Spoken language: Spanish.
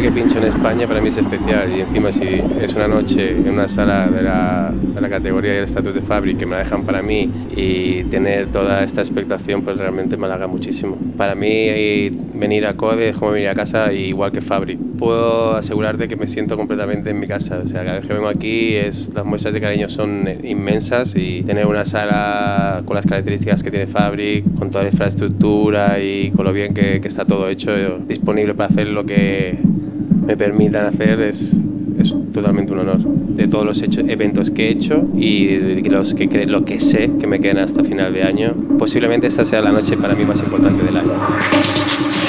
siempre que pincho en España para mí es especial, y encima si es una noche en una sala de la categoría y el estatus de Fabric que me la dejan para mí, y tener toda esta expectación pues realmente me halaga muchísimo. Para mí venir a CODE es como venir a casa, igual que Fabric. Puedo asegurarte que me siento completamente en mi casa, o sea, cada vez que vengo aquí las muestras de cariño son inmensas, y tener una sala con las características que tiene Fabric, con toda la infraestructura y con lo bien que está todo hecho, disponible para hacer lo que me permitan hacer, es totalmente un honor. De todos los eventos que he hecho y de lo que sé que me quedan hasta final de año, posiblemente esta sea la noche para mí más importante del año.